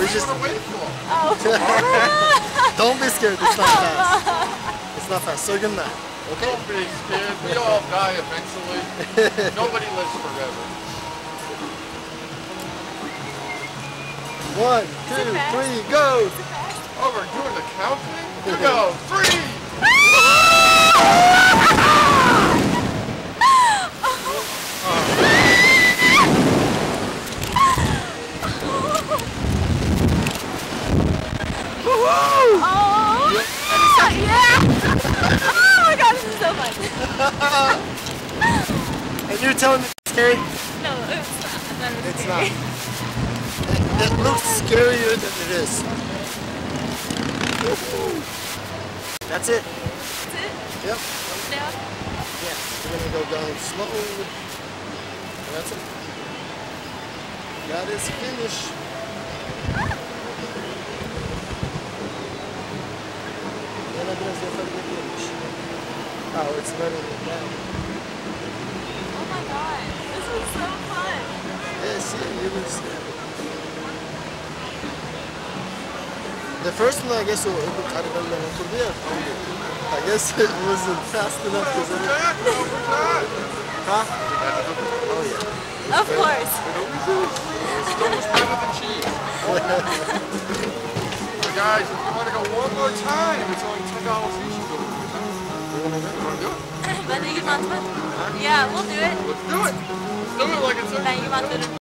We're just wait for? Oh. don't be scared. It's not fast. It's not fast. So good night. Okay. Don't be scared. We all die eventually. Nobody lives forever. 1, 2, 3, go! Oh, we're doing the counting? Here we go. 3! Oh! Yeah! Oh my god, this is so fun. And you're telling me it's scary? No, it's not. It's not. It looks scarier than it is. That's it. That's it? Yep. Down? Yeah. We're gonna go down slow. And that's it. That is finish. Oh, it's running it down. Oh my god, this was so fun. Yes, it was. The first one, I guess, I guess it wasn't fast enough because of it. Huh? Oh yeah. Of course. It's almost better than cheese. Guys, if you want to go one more time, it's only $10 each. You want to do it? Yeah, we'll do it. Let's do it. Let's do it like it's